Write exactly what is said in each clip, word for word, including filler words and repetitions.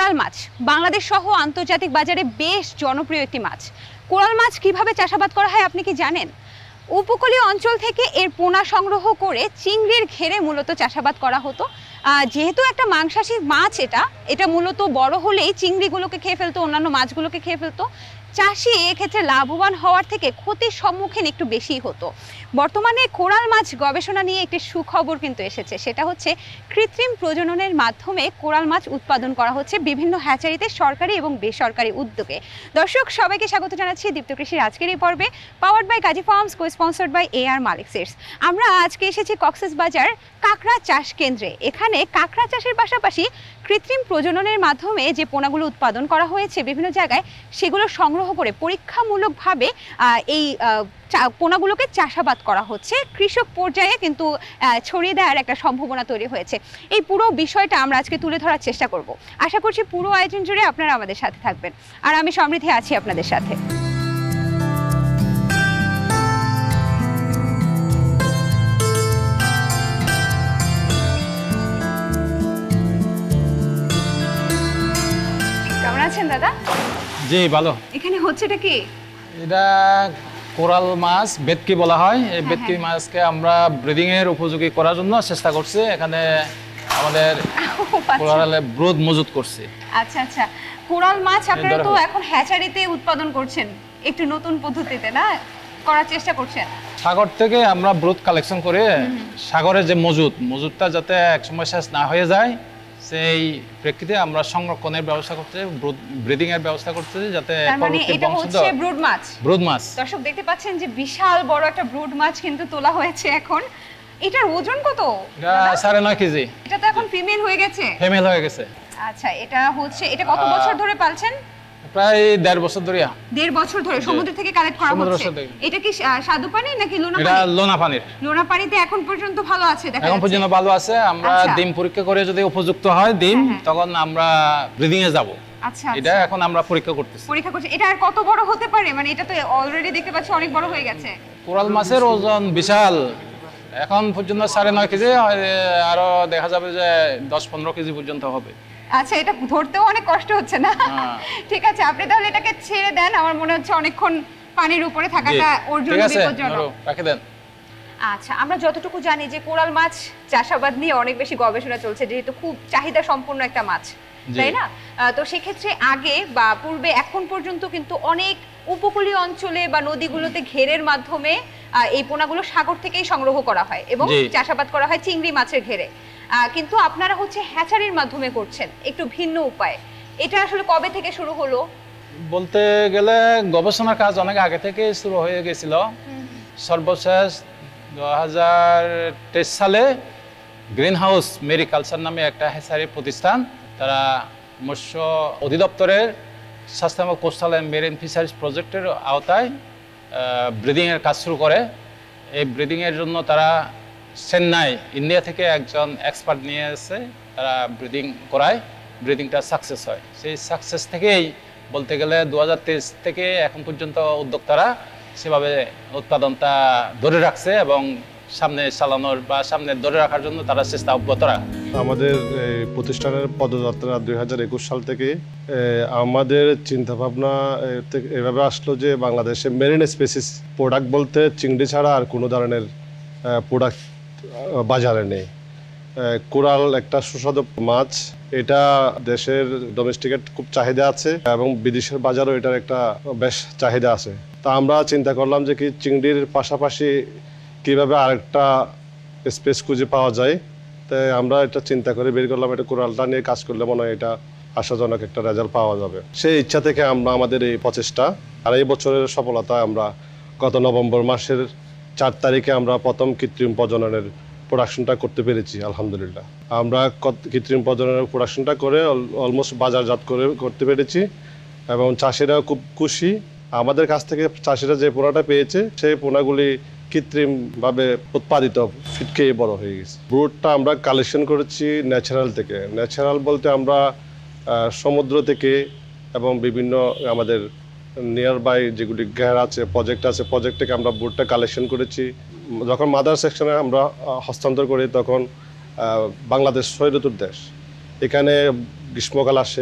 Coral মাছ বাংলাদেশ সহ আন্তর্জাতিক বাজারে বেশ জনপ্রিয় একটি মাছ। কোরাল মাছ কিভাবে চাষাবাদ করা হয় আপনি কি জানেন? উপকূলীয় অঞ্চল থেকে এর পোনা সংগ্রহ করে চিংড়ির ঘেরে মূলত চাষাবাদ করা হতো। যেহেতু একটা মাংসাশী মাছ, এটা এটা মূলত বড় হলেই চিংড়িগুলোকে খেয়ে ফেলতো, অন্যান্য মাছগুলোকে খেয়ে ফেলতো। চাষি এক্ষেত্রে লাভবান হওয়ার থেকে ক্ষতির সম্মুখীন একটু বেশিই হতো। বর্তমানে কোরাল মাছ গবেষণা নিয়ে একটি সুখবর কিন্তু এসেছে, সেটা হচ্ছে কৃত্রিম প্রজননের মাধ্যমে কোরাল মাছ উৎপাদন করা হচ্ছে বিভিন্ন হ্যাচারিতে সরকারি এবং বেসরকারি উদ্যোগে। দর্শক সবাইকে স্বাগত জানাচ্ছি দীপ্ত কৃষির আজকের এই পর্বে, powered by Kazi farms, co-sponsored by A R Malik seeds. আমরা আজকে এসেছি কক্সবাজার কাঁকড়া চাষ কেন্দ্রে। এখানে কাঁকড়া চাষের পাশাপাশি কৃত্রিম প্রজননের মাধ্যমে যে পোনাগুলো উৎপাদন করা হয়েছে বিভিন্ন জায়গায়, সেগুলো সংগ্রহ করে পরীক্ষামূলকভাবে এই পোনাগুলোকে চাষাবাদ করা হচ্ছে। কৃষক পর্যায়ে কিন্তু ছড়িয়ে দেওয়ার একটা সম্ভাবনা তৈরি হয়েছে। এই পুরো বিষয়টা আমরা আজকে তুলে ধরার চেষ্টা করব। আশা করছি পুরো আয়োজন জুড়ে আপনারা আমাদের সাথে থাকবেন, আর আমি সমৃদ্ধি আছি আপনাদের সাথে। কেমন আছেন দাদা? জি ভালো। এখানে হচ্ছেটা কি? এটা কোরাল মাছ, ভেটকি বলা হয়। এই ভেটকি মাছকে আমরা ব্রিডিং এর উপযোগী করার জন্য চেষ্টা করছি। এখানে আমাদের কোরালে ব্রুড মজুত করছি। আচ্ছা আচ্ছা, কোরাল মাছ আপনারা তো এখন হ্যাচারিতে উৎপাদন করছেন, একটু নতুন পদ্ধতিতে না করার চেষ্টা করছেন। সাগর থেকে আমরা ব্রুড কালেকশন করে সাগরের যে মজুত মজুতটা যাতে একসময় শেষ না হয়ে যায়, সেই প্রেক্ষিতে আমরা সংরক্ষণের ব্যবস্থা করতে, ব্রিডিং এর ব্যবস্থা করতে, যাতে এটা হচ্ছে ব্রুড মাছ। ব্রুড মাছ দর্শক দেখতে পাচ্ছেন যে বিশাল বড় একটা ব্রুড মাছ কিন্তু তোলা হয়েছে এখন। এটার ওজন কত? এটা সাড়ে নয় কেজি। এটা তো এখন ফিমেল হয়ে গেছে। ফিমেল হয়ে গেছে। আচ্ছা, এটা হচ্ছে, এটা কত বছর ধরে পালছেন? প্রায় দেড় বছর ধরে। দেড় বছর ধরে সমুদ্র থেকে কালেক্ট করা হচ্ছে। এটা কি স্বাদু পানি নাকি লোনা পানি? এটা লোনা পানির। লোনা পানিতে এখন পর্যন্ত ভালো আছে দেখা যাচ্ছে। এখন পর্যন্ত ভালো আছে। আমরা ডিম পরীক্ষা করে যদি উপযুক্ত হয় ডিম, তখন আমরা ব্রিডিং এ যাব। আচ্ছা, এটা এখন আমরা পরীক্ষা করতেছি। পরীক্ষা করছি। এটা আর কত বড় হতে পারে? মানে এটা তো অলরেডি দেখতে পাচ্ছি অনেক বড় হয়ে গেছে। কোরাল মাছের ওজন বিশাল। এখন পর্যন্ত সাড়ে নয় কেজি, আরো দেখা যাবে যে দশ পনেরো কেজি পর্যন্ত হবে। আচ্ছা, এটা ধরতেও অনেক কষ্ট হচ্ছে না? ঠিক আছে, আপনি তাহলে এটাকে ছেড়ে দেন। আমার মনে হচ্ছে অনেকক্ষণ পানির উপরে থাকাটা ওর জন্য বিপজ্জনক। রাখে দেন। আচ্ছা, আমরা যতটুকু জানি যে কোরাল মাছ চাষাবাদ নিয়ে অনেক বেশি গবেষণা চলছে, যেহেতু খুব চাহিদা সম্পন্ন একটা মাছ, তাই না? তো সেক্ষেত্রে আগে বা পূর্বে এখন পর্যন্ত কিন্তু অনেক উপকূলীয় অঞ্চলে বা নদীগুলোতে ঘেরের মাধ্যমে এই পোনাগুলো সাগর থেকেই সংগ্রহ করা হয় এবং চাষাবাদ করা হয় চিংড়ি মাছের ঘেরে। কিন্তু আপনারা হচ্ছে হ্যাচারির মাধ্যমে করছেন একটু ভিন্ন উপায়। এটা আসলে কবে থেকে শুরু হলো? বলতে গেলে গবেষণার কাজ অনেক আগে থেকে শুরু হয়ে গেছিল। সর্বশেষ দু হাজার তেইশ সালে গ্রিন হাউস মেরিকালচার নামে একটা হ্যাচারি প্রতিষ্ঠান, তারা মৎস্য অধিদপ্তরের স্বাস্থ্য কোস্টাল অ্যান্ড মেরিন ফিশারিজ প্রজেক্টের আওতায় ব্রিডিংয়ের কাজ শুরু করে। এই ব্রিডিংয়ের জন্য তারা চেন্নাই, ইন্ডিয়া থেকে একজন এক্সপার্ট নিয়ে এসে তারা ব্রিডিং করায়। ব্রিডিংটা সাকসেস হয়। সেই সাকসেস থেকেই বলতে গেলে দু হাজার তেইশ থেকে এখন পর্যন্ত উদ্যোক্তারা সেভাবে উৎপাদনটা ধরে রাখছে এবং সামনে চালানোর বা সামনে ধরে রাখার জন্য তারা চেষ্টা অব্যাহত রাখে। আমাদের প্রতিষ্ঠানের পদযাত্রা দুই হাজার একুশ সাল থেকে আমাদের চিন্তাভাবনা এভাবে আসলো যে বাংলাদেশে মেরিন স্পেসিস প্রোডাক্ট বলতে চিংড়ি ছাড়া আর কোনো ধরনের প্রোডাক্ট বাজারে নেই। কোরাল একটা সুস্বাদু মাছ, এটা দেশের ডোমেস্টিকেট খুব চাহিদা আছে এবং বিদেশের বাজারও এটার একটা বেশ চাহিদা আছে। তা আমরা চিন্তা করলাম যে কি চিংড়ির পাশাপাশি কীভাবে আরেকটা স্পেস খুঁজে পাওয়া যায়। তাই আমরা এটা চিন্তা করে বের করলাম, এটা কোরালটা নিয়ে কাজ করলে মনে হয় এটা আশাজনক একটা রেজাল্ট পাওয়া যাবে। সেই ইচ্ছা থেকে আমরা আমাদের এই প্রচেষ্টা আর এই বছরের সফলতা আমরা গত নভেম্বর মাসের চার তারিখে আমরা প্রথম কৃত্রিম প্রজননের প্রোডাকশনটা করতে পেরেছি আলহামদুলিল্লাহ। আমরা কৃত্রিম প্রজননের প্রোডাকশনটা করে অলমোস্ট বাজারজাত করে করতে পেরেছি এবং চাষিরাও খুব খুশি। আমাদের কাছ থেকে চাষিরা যে পোনাটা পেয়েছে সেই পোনাগুলি কৃত্রিমভাবে উৎপাদিত ফিড খেয়ে বড় হয়ে গেছে। ব্রুডটা আমরা কালেকশন করেছি ন্যাচারাল থেকে। ন্যাচারাল বলতে আমরা সমুদ্র থেকে এবং বিভিন্ন আমাদের নিয়ার বাই যেগুলি গ্যার আছে, প্রজেক্ট আছে, প্রজেক্ট থেকে আমরা ব্রুডটা কালেকশন করেছি। যখন মাদার সেকশনে আমরা হস্তান্তর করি তখন বাংলাদেশ ছয় ঋতুর দেশ, এখানে গ্রীষ্মকাল আসে,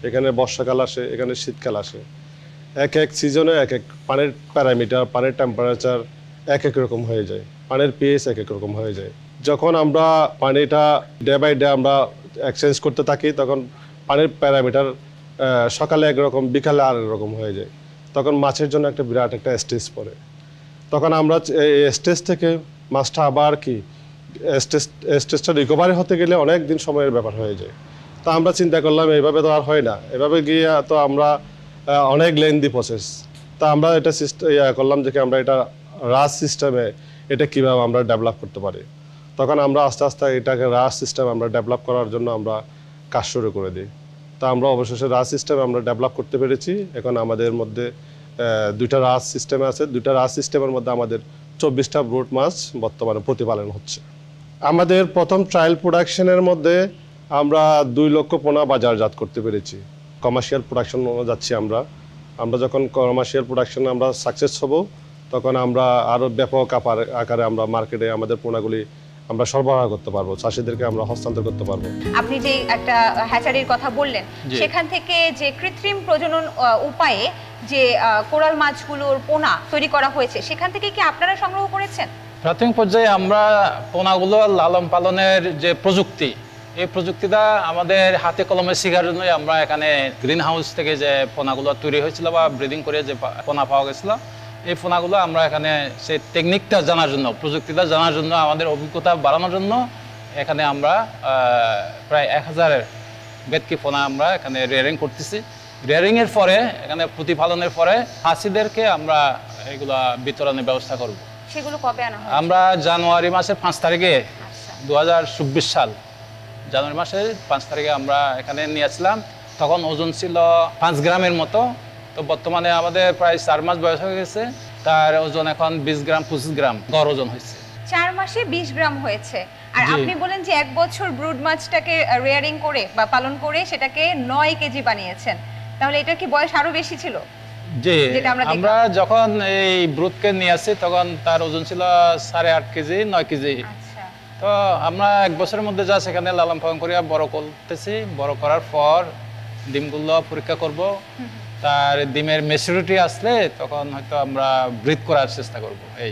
এখানে বর্ষাকাল আসে, এখানে শীতকাল আসে। এক এক সিজনে এক এক পানির প্যারামিটার, পানির টেম্পারেচার এক এক রকম হয়ে যায়, পানির পিএইচ এক এক রকম হয়ে যায়। যখন আমরা পানিটা ডে বাই ডে আমরা এক্সচেঞ্জ করতে থাকি, তখন পানির প্যারামিটার সকালে একরকম, বিকালে আর রকম হয়ে যায়। তখন মাছের জন্য একটা বিরাট একটা স্টেজ পড়ে। তখন আমরা এই স্টেজ থেকে মাছটা আবার কি স্টেজ স্টেজটা রিকভারি হতে গেলে অনেক দিন সময়ের ব্যাপার হয়ে যায়। তা আমরা চিন্তা করলাম এইভাবে তো আর হয় না, এভাবে গিয়ে তো আমরা অনেক লেন্দি প্রসেস। তা আমরা এটা সিস্টেম ইয়া করলাম যে আমরা এটা রাস সিস্টেমে এটা কীভাবে আমরা ডেভেলপ করতে পারি। তখন আমরা আস্তে আস্তে এটাকে রাস সিস্টেম আমরা ডেভেলপ করার জন্য আমরা কাজ শুরু করে দিই। তা আমরা অবশেষে রাস সিস্টেম আমরা ডেভেলপ করতে পেরেছি। এখন আমাদের মধ্যে দুইটা রাস সিস্টেম আছে, দুইটা রাস সিস্টেমের মধ্যে আমাদের চব্বিশটা ব্রুড মাছ বর্তমানে প্রতিপালন হচ্ছে। আমাদের প্রথম ট্রায়াল প্রোডাকশনের মধ্যে আমরা দুই লক্ষ পোনা বাজারজাত করতে পেরেছি। কমার্শিয়াল প্রোডাকশন যাচ্ছি আমরা। আমরা যখন কমার্শিয়াল প্রোডাকশনে আমরা সাকসেস হব, তখন আমরা আরও ব্যাপক আকারে আমরা মার্কেটে আমাদের পোনাগুলি আমরা সরবরাহ করতে পারবো, চাষিদেরকে আমরা হস্তান্তর করতে পারবো। আপনি যে একটা হ্যাচারির কথা বললেন, সেখান থেকে যে কৃত্রিম প্রজনন উপায়ে যে কোরাল মাছগুলোর পোনা তৈরি করা হয়েছে, সেখান থেকে কি আপনারা সংগ্রহ করেছেন? প্রাথমিক পর্যায়ে আমরা পোনাগুলো লালন পালনের যে প্রযুক্তি, এই প্রযুক্তিটা আমাদের হাতে কলমে শেখার জন্যই আমরা এখানে গ্রিন হাউস থেকে যে পোনাগুলো তৈরি হয়েছিল বা ব্রিডিং করে যে পোনা পাওয়া গেছিল, এই পোনাগুলো আমরা এখানে সেই টেকনিকটা জানার জন্য, প্রযুক্তিটা জানার জন্য, আমাদের অভিজ্ঞতা বাড়ানোর জন্য এখানে আমরা প্রায় এক হাজারের বেদকি পোনা আমরা এখানে রেয়ারিং করতেছি। রেয়ারিংয়ের পরে এখানে প্রতিপালনের পরে হাসিদেরকে আমরা এগুলা বিতরণের ব্যবস্থা করব। সেগুলো কবে আনা হবে? আমরা জানুয়ারি মাসের পাঁচ তারিখে দু হাজার চব্বিশ সাল জানুয়ারি মাসের পাঁচ তারিখে আমরা এখানে নিয়ে আসলাম। তখন ওজন ছিল পাঁচ গ্রামের মতো। তো বর্তমানে আমাদের প্রায় চার মাস বয়স হয়ে গেছে, তার ওজন এখন বিশ গ্রাম পঁচিশ গ্রাম গড় ওজন হয়েছে। চার মাসে বিশ গ্রাম হয়েছে। আর আপনি বলেন যে এক বছর ব্রুড মাছটাকে রেয়ারিং করে বা পালন করে সেটাকে নয় কেজি বানিয়েছেন, তাহলে এটা কি বয়স আরো বেশি ছিল? জি, আমরা যখন এই ব্রুডকে নিয়ে আসি তখন তার ওজন ছিল সাড়ে আট কেজি নয় কেজি। তো আমরা এক বছরের মধ্যে যা সেখানে লালন পালন করিয়া বড় করতেছি। বড় করার পর ডিমগুলো পরীক্ষা করব, তার ডিমের ম্যাচুরিটি আসলে তখন হয়তো আমরা ব্রিড করার চেষ্টা করব। এই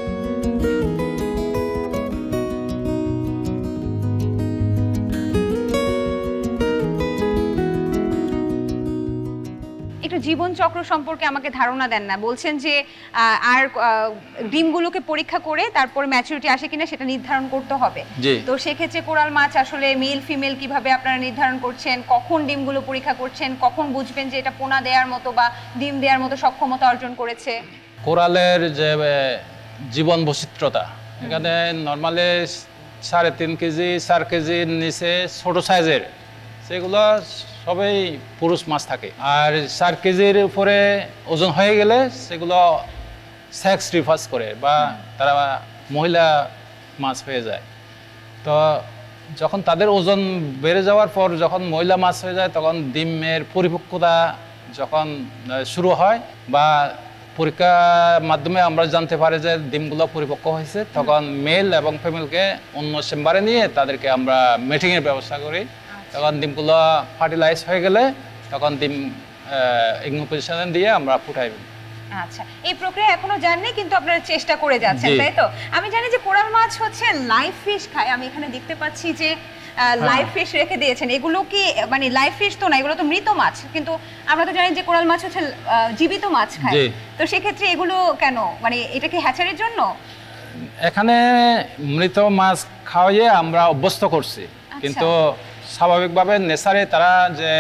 একটু জীবন চক্র সম্পর্কে আমাকে ধারণা দেন না। বলছেন যে আর ডিমগুলোকে পরীক্ষা করে তারপর ম্যাচুরিটি আসে কিনা সেটা নির্ধারণ করতে হবে। তো সেক্ষেত্রে কোরাল মাছ আসলে মেল ফিমেল কিভাবে আপনারা নির্ধারণ করছেন, কখন ডিমগুলো পরীক্ষা করছেন, কখন বুঝবেন যে এটা পোনা দেওয়ার মতো বা ডিম দেওয়ার মতো সক্ষমতা অর্জন করেছে? কোরালের যে জীবন বৈচিত্র্যতা, এখানে নর্মালি সাড়ে তিন কেজি চার কেজির নিচে ছোট সাইজের সেগুলো সবই পুরুষ মাছ থাকে। আর চার কেজির উপরে ওজন হয়ে গেলে সেগুলো সেক্স রিভার্স করে বা তারা মহিলা মাছ হয়ে যায়। তো যখন তাদের ওজন বেড়ে যাওয়ার পর যখন মহিলা মাছ হয়ে যায়, তখন ডিমের পরিপক্কতা যখন শুরু হয় বা পরীক্ষার মাধ্যমে আমরা জানতে পারি যে ডিমগুলো পরিপক্ক হয়েছে, তখন মেল এবং ফিমেলকে অন্য চেম্বারে নিয়ে তাদেরকে আমরা মেটিংয়ের ব্যবস্থা করি। তখন ডিমগুলো ফার্টিলাইজ হয়ে গেলে তখন ডিম ইগনো পজিশনে দিয়ে আমরা ফুটাই। আচ্ছা, এই প্রক্রিয়া এখনো জানেন কিন্তু আপনারা চেষ্টা করে যাচ্ছেন, তাই তো? আমি জানি যে কোরাল মাছ হচ্ছে লাইভ ফিশ খায়। আমি এখানে দেখতে পাচ্ছি যে লাইভ ফিশ রেখে দিয়েছেন। এগুলো কি মানে লাইভ ফিশ তো না, এগুলো তো মৃত মাছ, কিন্তু আমরা তো জানি যে কোরাল মাছ হচ্ছে জীবিত মাছ খায়। তো সেক্ষেত্রে এগুলো কেন, মানে এটা কি হ্যাচারির জন্য? এখানে মৃত মাছ খাওয়াইয়ে আমরা অভ্যস্ত করছি, কিন্তু স্বাভাবিকভাবে নেচারে তারা যে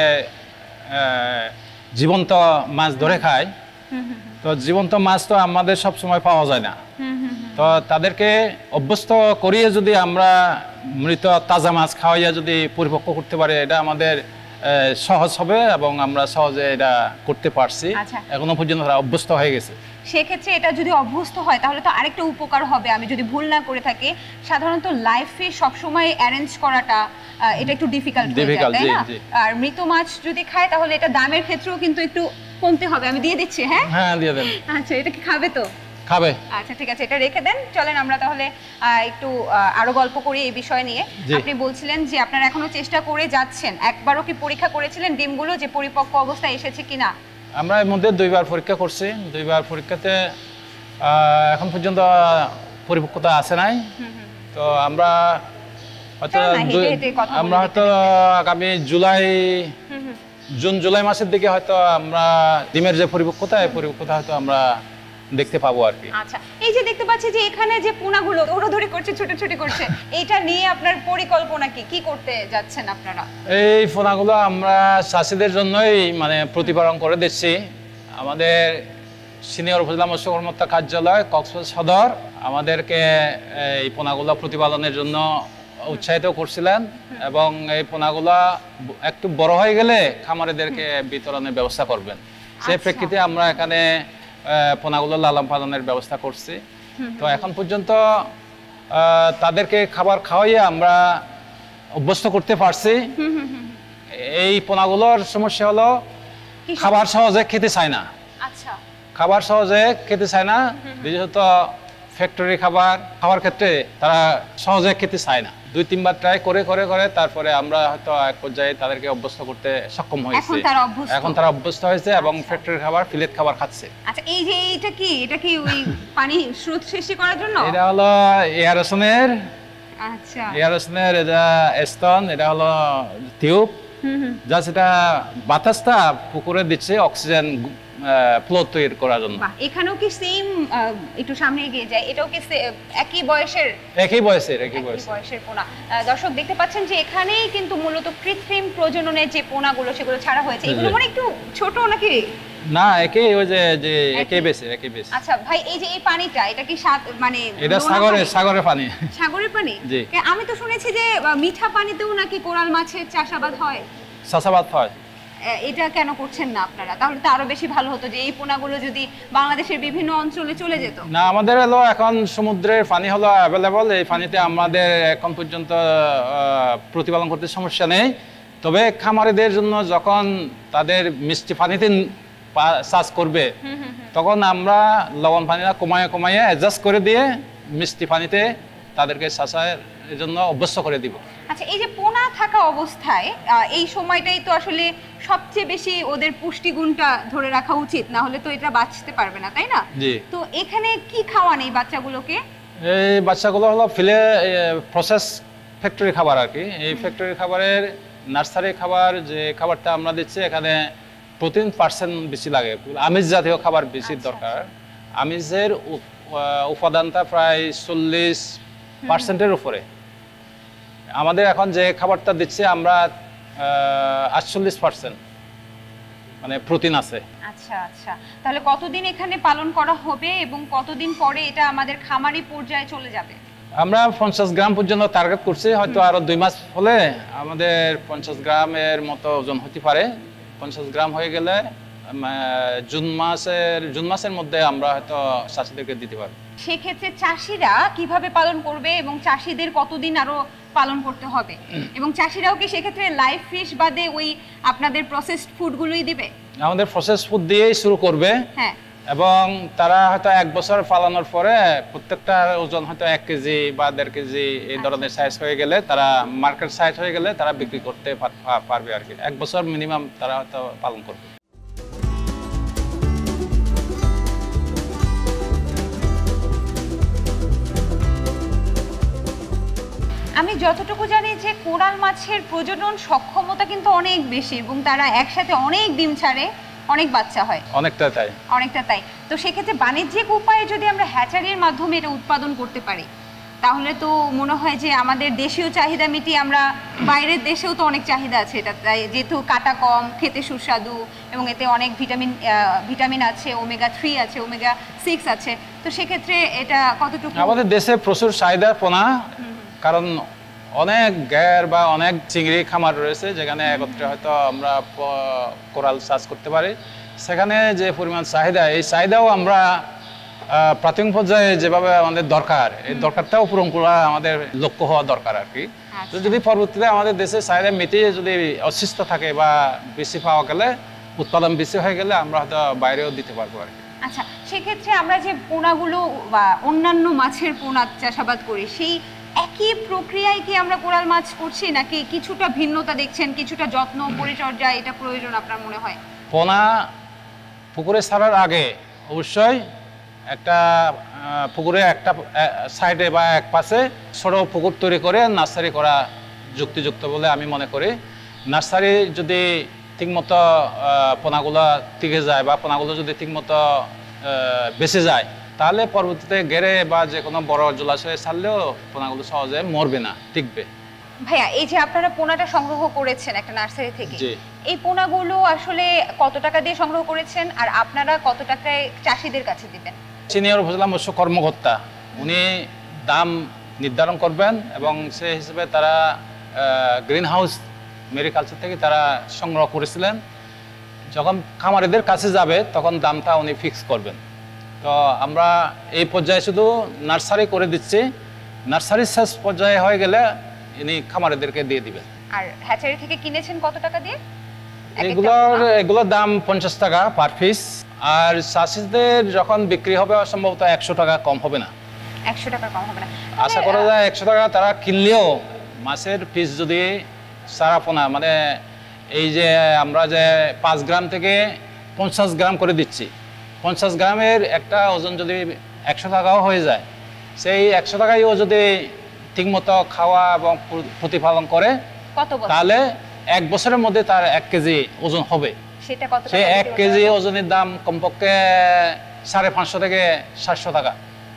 জীবন্ত মাছ ধরে খায়, তো জীবন্ত মাছ তো আমাদের সব সময় পাওয়া যায় না। তো তাদেরকে অভ্যস্ত করিয়ে যদি আমরা মৃত তাজা মাছ খাওয়াইয়া যদি পরিপক্ক করতে পারি, এটা আমাদের সহজ হবে এবং আমরা সহজে এটা করতে পারছি। এখনো পর্যন্ত তারা অভ্যস্ত হয়ে গেছে। সেক্ষেত্রে এটা যদি অভ্যস্ত হয় তাহলে তো আরেকটা উপকার হবে, আমি যদি ভুল না করে থাকি। সাধারণত লাইভ ফিশ সবসময় অ্যারেঞ্জ করাটা এটা একটু ডিফিকাল্ট হয়ে যায়, তাই না? আর মৃত মাছ যদি খায় তাহলে এটা দামের ক্ষেত্রেও কিন্তু একটু কমতে হবে। আমি দিয়ে দিচ্ছি। হ্যাঁ হ্যাঁ দিয়ে দেন। আচ্ছা, এটা কি খাবে তো? খাবে। আচ্ছা ঠিক আছে, এটা রেখে দেন। চলেন আমরা তাহলে আহ, একটু আহ, আরো গল্প করি এই বিষয় নিয়ে। জি। আপনি বলছিলেন যে আপনারা এখনো চেষ্টা করে যাচ্ছেন, একবারও কি পরীক্ষা করেছিলেন ডিমগুলো যে পরিপক্ক অবস্থায় এসেছে কিনা? আমরা এর মধ্যে দুইবার পরীক্ষা করছি, দুইবার পরীক্ষাতে আহ, এখন পর্যন্ত পরিপক্কতা আসে নাই। তো আমরা হয়তো চলো না, হেঁটে দুই- হেঁটে কথা বলে আমরা হয়তো আগামী জুলাই জুন জুলাই মাসের দিকে হয়তো আমরা ডিমের যে পরিপক্কতা এই পরিপক্কতা হয়তো আমরা দেখতে পাবো আর কি। আচ্ছা, এই যে দেখতে পাচ্ছি যে এখানে যে পোনাগুলো দৌড়াদৌড়ি করছে, ছোটাছুটি করছে, এইটা নিয়ে আপনার পরিকল্পনা কি? কি করতে যাচ্ছেন আপনারা? এই ফোনাগুলো আমরা চাষিদের জন্যই মানে প্রতিপালন করে দিচ্ছি। আমাদের সিনিয়র উপজেলা মৎস্য কর্মকর্তা কার্যালয় কক্সবাজার সদর আমাদেরকে এই পোনাগুলো প্রতিপালনের জন্য উৎসাহিত করছিলেন এবং এই পোনাগুলো একটু বড় হয়ে গেলে খামারিদেরকে বিতরণের ব্যবস্থা করবেন। সেই আচ্ছা। প্রেক্ষিতে আমরা এখানে আহ, পোনাগুলো লালন পালনের ব্যবস্থা করছি। তো এখন পর্যন্ত আহ, তাদেরকে খাবার খাওয়াইয়ে আমরা অভ্যস্ত করতে পারছি। এই পোনাগুলোর সমস্যা হলো কি সব- খাবার সহজে খেতে চায় না, আচ্ছা খাবার সহজে খেতে চায় না, বিশেষত ফ্যাক্টরি খাবার খাওয়ার ক্ষেত্রে তারা সহজে খেতে চায় না। দুই তিনবার ট্রাই করে করে করে তারপরে আমরা হয়তো এক পর্যায়ে তাদেরকে অভ্যস্ত করতে সক্ষম হয়েছি। এখন তারা অভ্যস্ত। এখন তারা অভ্যস্ত হয়েছে এবং ফ্যাক্টরি খাবার ফিলেট খাবার খাচ্ছে। আচ্ছা, এই যে এইটা কি, এটা কি ওই পানি স্রোত সৃষ্টি করার জন্য? এটা হলো এয়ারেশনের আচ্ছা এয়ারেশনের এটা স্তন, এটা হলো টিউব, জাস্ট এটা বাতাসটা পুকুরে দিচ্ছে অক্সিজেন ফ্লো তৈরি করার জন্য। বাহ, এখানেও কি সেম, একটু সামনে এগিয়ে যায়, এটাও কি সে- একই বয়সের একই বয়সের একই একই বয়সের বয়সের পোনা? আহ, দর্শক দেখতে পাচ্ছেন যে এখানেই কিন্তু মূলত কৃত্রিম প্রজননের যে পোনাগুলো সেগুলো ছাড়া হয়েছে। জি, এগুলো জি। মানে একটু ছোট নাকি? না, একই ওই যে যে একই একই। বেশি একই বেশি। আচ্ছা ভাই, এই যে এই পানিটা, এটা কি স্বাদ মানে এটা নোনা সাগরের পানি? সাগরের পানি। সাগরের পানি? জি। কে- আমি তো শুনেছি যে আহ, মিঠা পানিতেও নাকি কোরাল মাছের চাষাবাদ হয়। চাষাবাদ হয়। আহ, এটা কেন করছেন না আপনারা? তাহলে তো আরো বেশি ভালো হতো যে এই পোনাগুলো যদি বাংলাদেশের বিভিন্ন অঞ্চলে চলে যেত। না, আমাদের হলো এখন সমুদ্রের পানি হলো অ্যাভেলেবল, এই পানিতে আমাদের এখন পর্যন্ত আহ, প্রতিপালন করতে সমস্যা নেই। তবে খামারিদের জন্য যখন তাদের মিষ্টি পানিতে পা- চাষ করবে তখন আমরা লবণ পানিটা কমায় কমাইয়ে অ্যাডজাস্ট করে দিয়ে মিষ্টি পানিতে তাদেরকে চাষের জন্য অভ্যস্ত করে দিব। আচ্ছা, এই যে পোনা থাকা অবস্থায় আহ, এই সময়টাই তো আসলে সবচেয়ে বেশি ওদের পুষ্টিগুণটা ধরে রাখা উচিত, না হলে তো এটা বাঁচতে পারবে না, তাই না? জি। তো এখানে কি খাওয়ান এই বাচ্চাগুলোকে? এই বাচ্চাগুলো হলো ফিলে প্রসেস ফ্যাক্টরি খাবার আর কি। এই ফ্যাক্টরি খাবারের নার্সারি খাবার যে খাবারটা আমরা দিচ্ছি এখানে প্রোটিন পার্সেন্ট বেশি লাগে, আমিষ জাতীয় খাবার বেশি আচ্ছা, দরকার। আমিষের উপ- আহ, উপাদানটা প্রায় চল্লিশ পার্সেন্টের উপরে। আমাদের এখন যে খাবারটা দিচ্ছি আমরা আটচল্লিশ পার্সেন্ট মানে প্রোটিন আছে। আচ্ছা আচ্ছা, তাহলে কতদিন এখানে পালন করা হবে এবং কতদিন পরে এটা আমাদের খামারি পর্যায়ে চলে যাবে? আমরা পঞ্চাশ গ্রাম পর্যন্ত টার্গেট করছি, হয়তো আরো দুই মাস হলে আমাদের পঞ্চাশ গ্রামের মতো ওজন হতে পারে। পঞ্চাশ গ্রাম হয়ে গেলে আম, আহ, জুন মাসের জুন মাসের মধ্যে আমরা হয়তো চাষিদেরকে দিতে পারবো। সেক্ষেত্রে চাষিরা কিভাবে পালন করবে এবং চাষিদের কতদিন আরো পালন করতে হবে, এবং চাষিরাও কি সেক্ষেত্রে লাইভ ফিশ বাদে ওই আপনাদের প্রসেসড ফুডগুলোই দিবে? আমাদের প্রসেস ফুড দিয়েই শুরু করবে হ্যাঁ। এবং তারা হয়তো এক বছর পালানোর পরে প্রত্যেকটা ওজন হয়তো এক কেজি বা দেড় কেজি এই ধরনের সাইজ হয়ে গেলে তারা মার্কেট সাইজ হয়ে গেলে তারা বিক্রি করতে পার- পা- পারবে আর কি। এক বছর মিনিমাম তারা হয়তো পালন করবে। আমি যতটুকু জানি যে কোরাল মাছের প্রজনন সক্ষমতা কিন্তু অনেক বেশি এবং তারা একসাথে অনেক ডিম ছাড়ে, অনেক বাচ্চা হয়, অনেকটা তাই। অনেকটা তাই। তো সেক্ষেত্রে বাণিজ্যিক উপায়ে যদি আমরা হ্যাচারির মাধ্যমে এটা উৎপাদন করতে পারি তাহলে তো মনে হয় যে আমাদের দেশীয় চাহিদা মিটিয়ে আমরা বাইরের দেশেও তো অনেক চাহিদা আছে এটা, তাই যেহেতু কাটা কম, খেতে সুস্বাদু এবং এতে অনেক ভিটামিন ভিটামিন আছে, ওমেগা থ্রি আছে, ওমেগা সিক্স আছে, তো সেক্ষেত্রে এটা কতটুকু? আমাদের দেশে প্রচুর চাহিদা পোনা, কারণ অনেক গ্যার বা অনেক চিংড়ি খামার রয়েছে যেখানে একত্রে হয়তো আমরা প- কোরাল চাষ করতে পারি। সেখানে যে পরিমাণ চাহিদা, এই চাহিদাও আমরা আহ, প্রাথমিক পর্যায়ে যেভাবে আমাদের দরকার এই দরকারটাও পূরণ করা আমাদের লক্ষ্য হওয়া দরকার আর কি। তো যদি পরবর্তীতে আমাদের দেশের চাহিদা মিটিয়ে যদি অসুস্থ থাকে বা বেশি পাওয়া গেলে, উৎপাদন বেশি হয়ে গেলে আমরা হয়তো বাইরেও দিতে পারবো আর কি। আচ্ছা, সেক্ষেত্রে আমরা যে পোনাগুলো বা অন্যান্য মাছের পোনা চাষাবাদ করি, সেই একই প্রক্রিয়ায় কি আমরা কোরাল মাছ করছি, নাকি কিছুটা ভিন্নতা দেখছেন, কিছুটা যত্ন পরিচর্যা এটা প্রয়োজন আপনার মনে হয়? পোনা পুকুরে ছাড়ার আগে অবশ্যই একটা পুকুরে একটা সাইডে বা এক পাশে ছোট পুকুর তৈরি করে নার্সারি করা যুক্তিযুক্ত বলে আমি মনে করি। নার্সারি যদি ঠিকমতো পোনাগুলো টিকে যায় বা পোনাগুলো যদি ঠিকমতো বেঁচে যায়, তাহলে পরবর্তীতে গেড়ে বা যে কোনো বড় জলাশয়ে ছাড়লেও পোনাগুলো সহজে মরবে না, টিকবে। ভাইয়া, এই যে আপনারা পোনাটা সংগ্রহ করেছেন একটা নার্সারি থেকে, জি, এই পোনাগুলো আসলে কত টাকা দিয়ে সংগ্রহ করেছেন, আর আপনারা কত টাকায় চাষিদের কাছে দিবেন? সিনিয়র উপজেলা মৎস্য কর্মকর্তা উনি দাম নির্ধারণ করবেন এবং সেই হিসেবে তারা গ্রিন হাউস মেরিকালচার থেকে তারা সংগ্রহ করেছিলেন। যখন খামারিদের কাছে যাবে তখন দামটা উনি ফিক্স করবেন। তো আমরা এই পর্যায়ে শুধু নার্সারি করে দিচ্ছি, নার্সারি শেষ পর্যায়ে হয়ে গেলে ইনি খামারিদেরকে দিয়ে দিবেন। আর হ্যাচারি থেকে কিনেছেন কত টাকা দিয়ে? এগুলোর এগুলোর দাম পঞ্চাশ টাকা পার পিস, আর চাষিদের যখন বিক্রি হবে সম্ভবত একশো টাকা কম হবে না, একশো টাকা কম হবে না। আশা করা যায় একশো টাকা তারা কিনলেও মাছের পিস যদি সারা পোনা মানে এই যে আমরা যে পাঁচ গ্রাম থেকে পঞ্চাশ গ্রাম করে দিচ্ছি, পঞ্চাশ গ্রামের একটা ওজন যদি একশো টাকাও হয়ে যায়, সেই একশো টাকায় ও যদি ঠিকমতো খাওয়া এবং প্রতিপালন করে তাহলে এক বছরের মধ্যে তার এক কেজি ওজন হবে। সেটা কত? সেই এক কেজি ওজনের দাম কমপক্ষে সাড়ে পাঁচশো থেকে সাতশো টাকা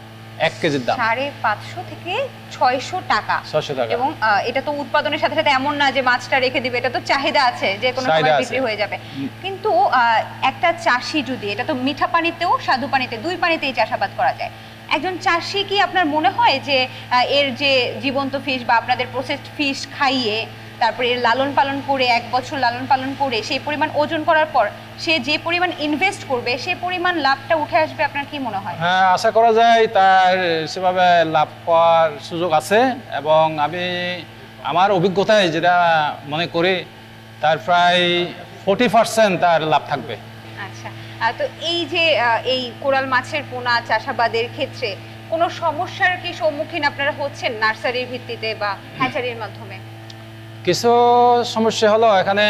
এক কেজির দাম। সাড়ে পাঁচশো থেকে ছয়শো টাকা ছয়শো টাকা। এবং এটা তো উৎপাদনের সাথে সাথে এমন না যে মাছটা রেখে দিবে, এটা তো চাহিদা আছে যে কোনো সময় বিক্রি হয়ে যাবে। কিন্তু একটা চাষি যদি, এটা তো মিঠা পানিতেও স্বাদু পানিতে দুই পানিতেই চাষাবাদ করা যায়, একজন চাষি কি আপনার মনে হয় যে এর যে জীবন্ত ফিশ বা আপনাদের প্রসেসড ফিশ খাইয়ে তারপরে এর লালন পালন করে এক বছর লালন পালন করে সেই পরিমাণ ওজন করার পর সে যে পরিমাণ ইনভেস্ট করবে সেই পরিমাণ লাভটা উঠে আসবে, আপনার কি মনে হয়? হ্যাঁ, আশা করা যায় তার সেভাবে লাভ পাওয়ার সুযোগ আছে এবং আমি আমার অভিজ্ঞতায় যেটা মনে করি তার প্রায় ফোর্টি পার্সেন্ট তার লাভ থাকবে। আচ্ছা, তো এই যে এই কোরাল মাছের পোনা চাষাবাদের ক্ষেত্রে কোনো সমস্যার কি সম্মুখীন আপনারা হচ্ছেন নার্সারির ভিত্তিতে বা হ্যাচারির মাধ্যমে? কিছু সমস্যা হলো এখানে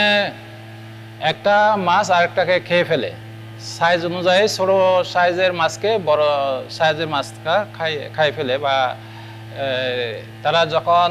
একটা মাছ আরেকটাকে খেয়ে ফেলে, সাইজ অনুযায়ী ছোট সাইজের মাছকে বড় সাইজের মাছটা খাই খাই ফেলে, বা তারা যখন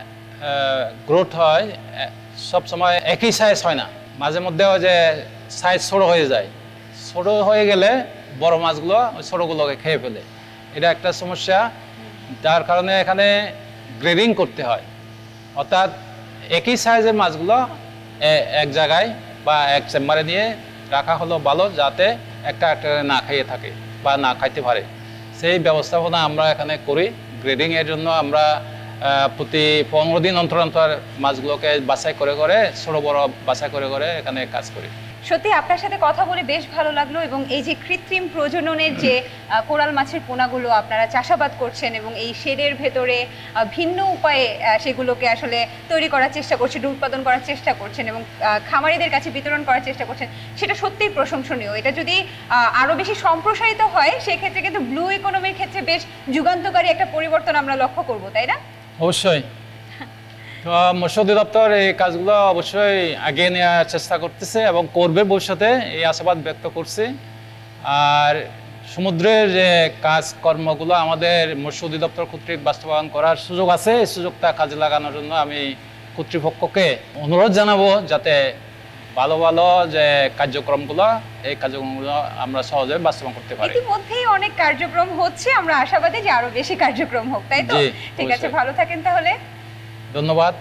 গ্রোথ হয় সব সময় একই সাইজ হয় না, মাঝে মধ্যেও যে সাইজ ছোট হয়ে যায়, ছোট হয়ে গেলে বড় মাছগুলো ওই ছোটগুলোকে খেয়ে ফেলে, এটা একটা সমস্যা। যার কারণে এখানে গ্রেডিং করতে হয়, অর্থাৎ একই সাইজের মাছগুলো এক জায়গায় বা এক চেম্বারে নিয়ে রাখা হলো ভালো, যাতে একটা একটা না খাইয়ে থাকে বা না খাইতে পারে, সেই ব্যবস্থাপনা আমরা এখানে করি। গ্রেডিংয়ের জন্য আমরা প্রতি পনেরো দিন অন্তর অন্তর মাছগুলোকে বাছাই করে করে ছোটো বড় বাছাই করে করে এখানে কাজ করি। সত্যি আপনার সাথে কথা বলে বেশ ভালো লাগলো, এবং এই যে কৃত্রিম প্রজননের যে কোরাল মাছের পোনাগুলো আপনারা চাষাবাদ করছেন এবং এই শেডের ভেতরে ভিন্ন উপায়ে সেগুলোকে আসলে তৈরি করার চেষ্টা করছেন, উৎপাদন করার চেষ্টা করছেন এবং খামারিদের কাছে বিতরণ করার চেষ্টা করছেন, সেটা সত্যিই প্রশংসনীয়। এটা যদি আরও বেশি সম্প্রসারিত হয় সেক্ষেত্রে কিন্তু ব্লু ইকোনমির ক্ষেত্রে বেশ যুগান্তকারী একটা পরিবর্তন আমরা লক্ষ্য করব, তাই না? অবশ্যই। তো মৎস্য অধিদপ্তর এই কাজগুলো অবশ্যই এগিয়ে নেওয়ার চেষ্টা করতেছে এবং করবে ভবিষ্যতে, এই আশাবাদ ব্যক্ত করছি। আর সমুদ্রের যে কাজকর্মগুলো আমাদের মৎস্য অধিদপ্তর কর্তৃক বাস্তবায়ন করার সুযোগ আছে, এই সুযোগটা কাজে লাগানোর জন্য আমি কর্তৃপক্ষকে অনুরোধ জানাবো যাতে ভালো ভালো যে কার্যক্রমগুলো এই কার্যক্রমগুলো আমরা সহজে বাস্তবায়ন করতে পারি। ইতিমধ্যেই অনেক কার্যক্রম হচ্ছে, আমরা আশাবাদী যে আরো বেশি কার্যক্রম হোক, তাই তো? ঠিক আছে, ভালো থাকেন তাহলে। ধন্যবাদ।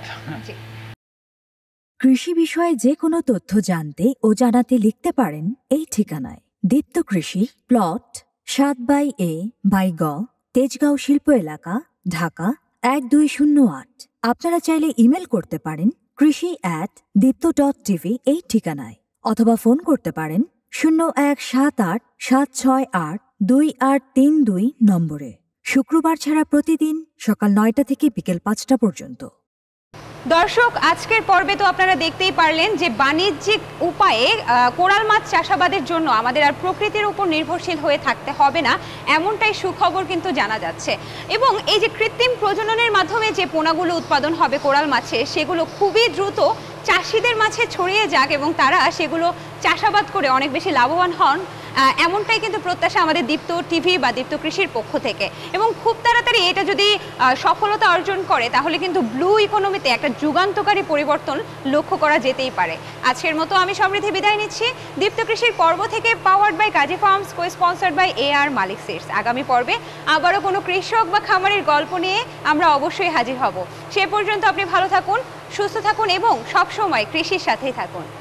কৃষি বিষয়ে যে কোনো তথ্য জানতে ও জানাতে লিখতে পারেন এই ঠিকানায়। দীপ্ত কৃষি, প্লট সাত বাই এ বাই গ, তেজগাঁও শিল্প এলাকা, ঢাকা এক দুই শূন্য আট। আপনারা চাইলে ইমেল করতে পারেন কৃষি অ্যাট দীপ্ত ডট টিভি এই ঠিকানায়, অথবা ফোন করতে পারেন শূন্য এক সাত আট সাত ছয় আট দুই আট তিন দুই নম্বরে। শুক্রবার ছাড়া প্রতিদিন সকাল নয়টা থেকে বিকেল পাঁচটা পর্যন্ত। দর্শক, আজকের পর্বে তো আপনারা দেখতেই পারলেন যে বাণিজ্যিক উপায়ে কোরাল মাছ চাষাবাদের জন্য আমাদের আর প্রকৃতির উপর নির্ভরশীল হয়ে থাকতে হবে না, এমনটাই সুখবর কিন্তু জানা যাচ্ছে। এবং এই যে কৃত্রিম প্রজননের মাধ্যমে যে পোনাগুলো উৎপাদন হবে কোরাল মাছের, সেগুলো খুবই দ্রুত চাষিদের মাঝে ছড়িয়ে যাক এবং তারা সেগুলো চাষাবাদ করে অনেক বেশি লাভবান হন, এমনটাই কিন্তু প্রত্যাশা আমাদের দীপ্ত টিভি বা দীপ্ত কৃষির পক্ষ থেকে। এবং খুব তাড়াতাড়ি এটা যদি সফলতা অর্জন করে তাহলে কিন্তু ব্লু ইকোনমিতে একটা যুগান্তকারী পরিবর্তন লক্ষ্য করা যেতেই পারে। আজকের মতো আমি সমৃদ্ধি বিদায় নিচ্ছি দীপ্ত কৃষির পর্ব থেকে, powered by Kazi farms, co-sponsored by A R Malik seeds. আগামী পর্বে আবারও কোনো কৃষক বা খামারের গল্প নিয়ে আমরা অবশ্যই হাজির হব। সে পর্যন্ত আপনি ভালো থাকুন, সুস্থ থাকুন এবং সবসময় কৃষির সাথেই থাকুন।